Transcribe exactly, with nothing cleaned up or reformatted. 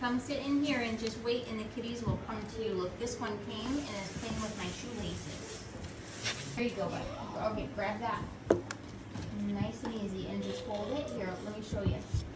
come sit in here and just wait, and the kitties will come to you. Look, this one came and is playing with my shoelaces. There you go, bud. Okay, grab that. Nice and easy, and just hold it. Here, let me show you.